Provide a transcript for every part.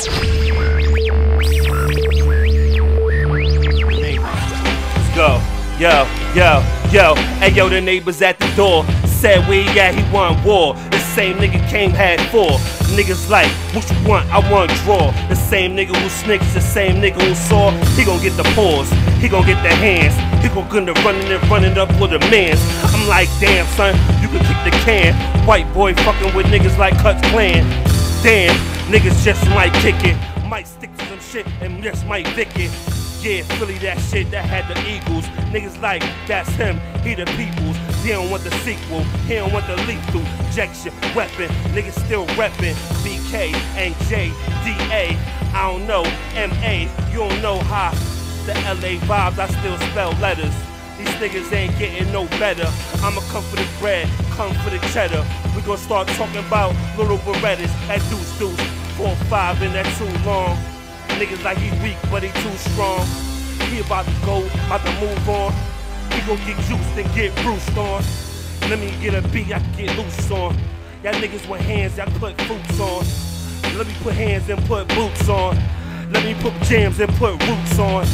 Go, yo, yo, yo. Hey yo, the neighbors at the door said where he at, he want war. The same nigga came, had 4. Niggas like, what you want? I want draw. The same nigga who snitched, the same nigga who saw. He gon' get the paws, he gon' get the hands. He gon' gonna running up with a mans. I'm like, damn son, you can kick the can. White boy fucking with niggas like Cut's Clan. Damn, niggas just might kick it. Might stick to some shit and just might vick it. Yeah, Philly that shit that had the Eagles. Niggas like, that's him, he the peoples. He don't want the sequel, he don't want the lethal injection weapon. Niggas still reppin' BK and JDA. I don't know, MA, you don't know how. The LA vibes, I still spell letters. These niggas ain't getting no better. I'ma come for the bread, come for the cheddar. We gon' start talking about little Berettas. That deuce, 4-5 and that too long. Niggas like he weak, but he too strong. He about to go, about to move on. He gon' get juiced and get bruised on. Let me get a beat, I can get loose on. Y'all niggas with hands, y'all put boots on. Let me put hands and put boots on. Let me put jams and put roots on.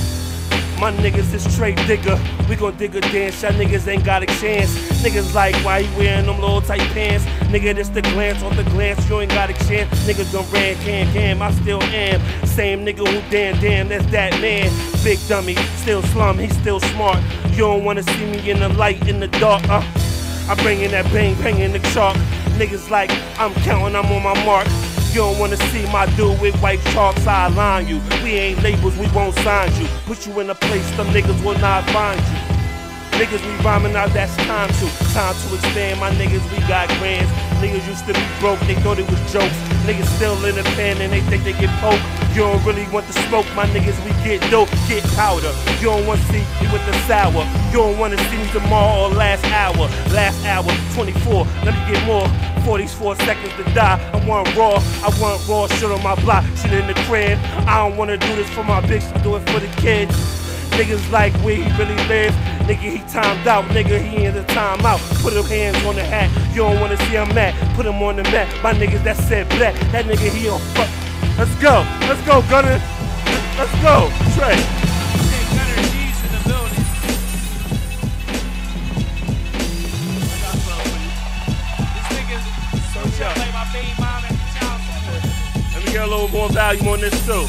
My niggas is straight digger. We gon' dig a dance, y'all niggas ain't got a chance. Niggas like, why he wearing them little tight pants? Nigga, this the glance, off the glance, you ain't got a chance. Niggas done ran, can, I still am. Same nigga who damn, that's that man. Big dummy, still slum, he still smart. You don't wanna see me in the light, in the dark, I bring in that bang in the chalk. Niggas like, I'm counting, I'm on my mark. You don't wanna see my dude with white chalk sideline you. We ain't labels, we won't sign you. Put you in a place them niggas will not find you. Niggas we rhyming out, that's time to expand. My niggas, we got grands. Niggas used to be broke, they thought it was jokes. Niggas still in the pen and they think they get poked. You don't really want the smoke, my niggas, we get dope, get powder. You don't want to see me with the sour. You don't want to see me tomorrow or last hour. Last hour, 24, let me get more. 44 seconds to die. I want raw shit on my block, shit in the crib. I don't wanna do this for my bitch, I do it for the kids. Niggas like where he really live. Nigga, he timed out, nigga, he in the timeout. Put him hands on the hat, you don't wanna see him mad. Put him on the mat, my niggas that said black. That nigga, he on fuck. Let's go, Gunner. Let's go, Trey. Let me get a little more volume on this too.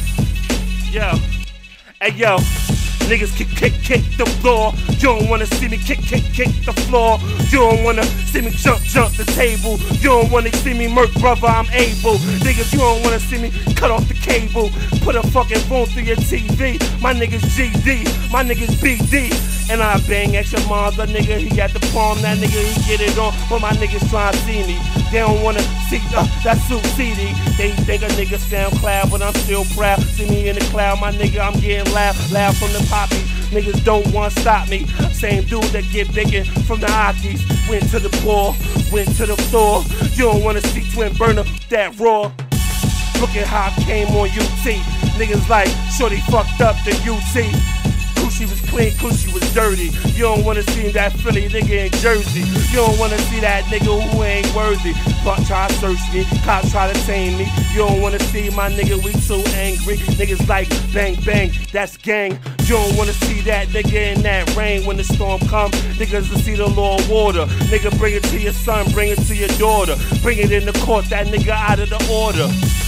Yo, hey yo, niggas kick the floor. You don't wanna see me kick the floor. You don't wanna see me jump the table. You don't wanna see me murk, brother, I'm able. Niggas, you don't wanna see me cut off the cable. Put a fucking phone through your TV. My niggas GD, my niggas BD. And I bang at your mother, nigga, he got the palm, that nigga, he get it on. But my niggas try to see me. They don't wanna see that suit CD. They think a nigga sound cloud, but I'm still proud. See me in the cloud, my nigga, I'm getting loud from the poppy. Niggas don't want to stop me. Same dude that get bigger from the Ockies. Went to the ball, went to the store. You don't want to see Twin Burner that raw. Look at how I came on UT. Niggas like, shorty fucked up the UT. Coochie was clean, coochie was dirty. You don't wanna see that Philly nigga in Jersey. You don't wanna see that nigga who ain't worthy. But try to search me, cops try to tame me. You don't wanna see my nigga, we too angry. Niggas like bang bang, that's gang. You don't wanna see that nigga in that rain when the storm come. Niggas will see the law of water. Nigga, bring it to your son, bring it to your daughter. Bring it in the court, that nigga out of the order.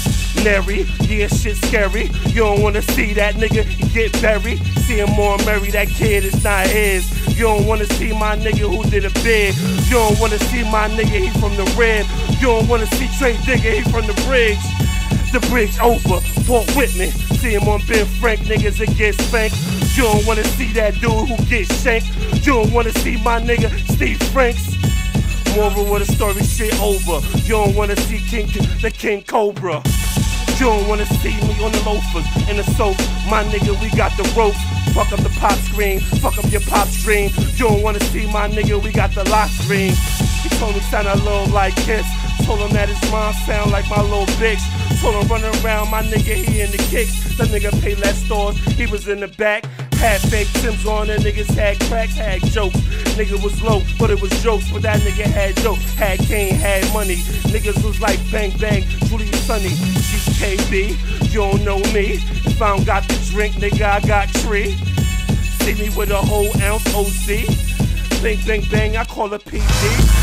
Nary, yeah, shit scary. You don't wanna see that nigga get buried. See him more merry, that kid is not his. You don't wanna see my nigga who did a bid. You don't wanna see my nigga, he from the rib. You don't wanna see Trey Digger, he from the bridge. The bridge over, walk with me. See him on Ben Frank, niggas that get spanked. You don't wanna see that dude who get shanked. You don't wanna see my nigga Steve Franks. Moral with the story, shit over. You don't wanna see the King Cobra. You don't wanna see me on the loafers and the soap. My nigga, we got the ropes. Fuck up the pop screen, fuck up your pop stream. You don't wanna see my nigga, we got the lock screen. He told me sound a little like Kiss. Told him that his mom sound like my little bitch. Told him running around, my nigga, he in the kicks. The nigga pay less stores, he was in the back. Had fake Tim's on and niggas had cracks, had jokes. Nigga was low, but it was jokes, but that nigga had dope. Had cane, had money. Niggas was like bang bang, Julie Sunny. She's KB, you don't know me. If I don't got the drink, nigga, I got tree. See me with a whole ounce OC. Bang bang bang, I call it PD.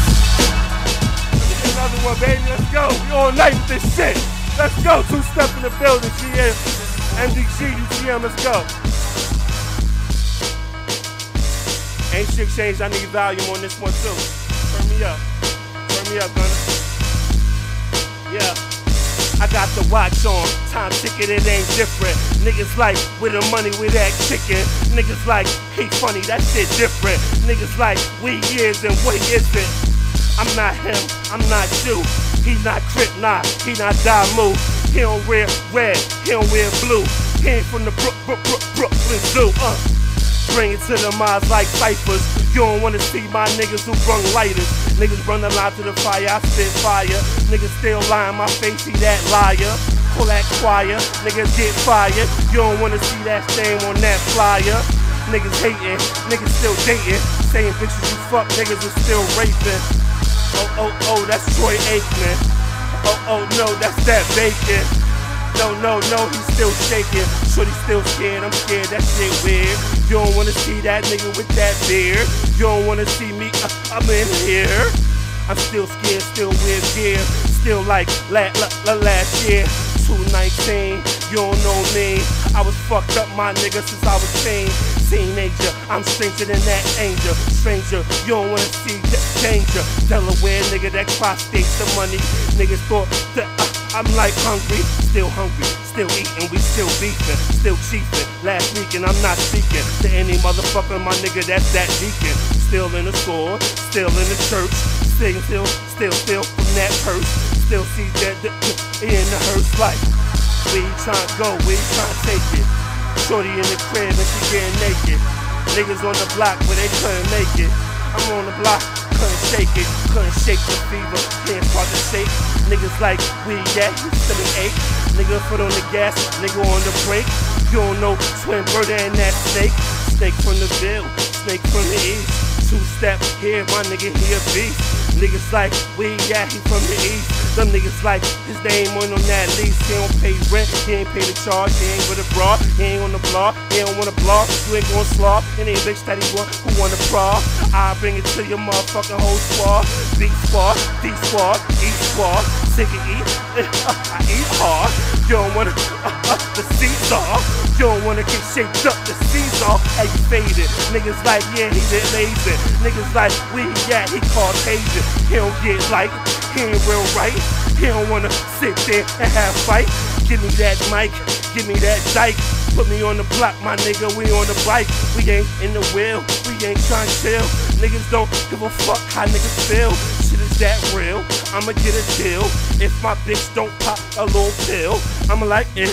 Another one, baby, let's go. We all night with this shit. Let's go, 2-step in the building, GM, MDG, uTm's, let's go. Ain't shit changed, I need volume on this one too. Turn me up, Gunner. Yeah, I got the watch on, time ticket, it ain't different. Niggas like, with the money, with that chicken. Niggas like, he funny, that shit different. Niggas like, we is and what isn't. I'm not him, I'm not you. He not Crip, nah, he not Damu. He don't wear red, he don't wear blue. He ain't from the Brooklyn Zoo, Bring it to the minds like Cyphers. You don't wanna see my niggas who brung lighters. Niggas run the line to the fire, I spit fire. Niggas still lie in my face, see that liar. Pull that choir, niggas get fired. You don't wanna see that stain on that flyer. Niggas hating, niggas still dating. Same bitches you fuck, niggas are still raping. Oh, that's Troy Aikman. Oh, no, that's that bacon. No, he's still shaking. Shorty still scared, I'm scared, that shit weird. You don't wanna see that nigga with that beard. You don't wanna see me, I'm in here. I'm still scared, still weird gear. Still like last year. 219, you don't know me. I was fucked up, my nigga, since I was teenager. I'm stranger than that angel. Stranger, you don't wanna see danger. Delaware nigga, that prostate the money. Niggas thought that I'm like hungry, still eating, we still beefing, still chiefing. Last weekend I'm not speaking to any motherfucker, my nigga, that's that deacon. Still in the store, still in the church, still from that purse. Still see that in the hearse like, we tryna go, we tryna take it. Shorty in the crib and she getting naked. Niggas on the block where they couldn't make it. I'm on the block, couldn't shake it. Couldn't shake the fever, can't start to shake. Niggas like, we yeah, you still an 8. Nigga foot on the gas, nigga on the brake. You don't know twin brother and that snake. Snake from the Ville, snake from the east. 2-step here, my nigga, he a beast. Niggas like, we yeah, he from the east. Them niggas like, his name on that lease. He don't pay rent, he ain't pay the charge. He ain't with a bra, he ain't on the blog. He don't wanna blog, you ain't gon' slop. Any bitch that he want, who wanna brawl. I bring it to your motherfucking whole squad. B squad, D squad, E squad. Sick of eat, I eat hard. You don't wanna, the Caesar. You don't wanna get shaped up, the Caesar. Hey, you faded. Niggas like, yeah, he did lazy. Niggas like, we yeah, he Caucasian. He don't get like, he ain't real right. He don't wanna sit there and have fight. Give me that mic, give me that dyke. Put me on the block, my nigga, we on the bike. We ain't in the wheel, we ain't trying to chill. Niggas don't give a fuck how niggas feel. Shit is that real, I'ma get a deal. If my bitch don't pop a little pill, I'ma like, ill.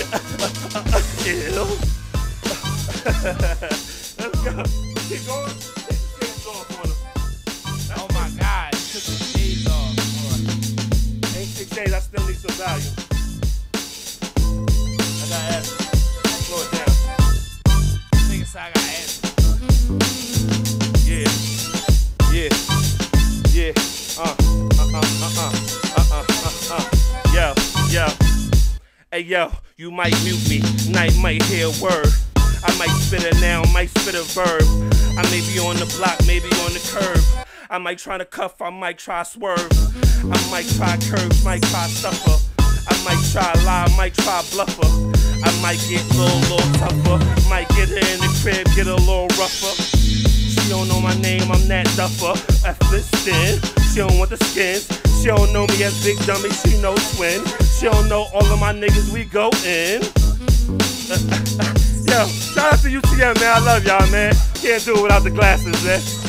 Let's go, keep going. Oh my God, you took the shades off. Ain't 6 days, I still need some value. I gotta ask you. Slow it down. Nigga said I gotta ask you. Yo. Hey yo, you might mute me, night might hear a word. I might spit a noun, might spit a verb. I may be on the block, maybe on the curb. I might try to cuff, I might try swerve. I might try curves, might try suffer. I might try lie, might try bluffer. I might get a little tougher. Might get her in the crib, get a little rougher. She don't know my name, I'm that duffer. F-listed, she don't want the skins. She don't know me as Big Dummy, she knows Twin. She don't know all of my niggas, we go in. Yo, shout out to uTm, man, I love y'all, man. Can't do it without the glasses, man.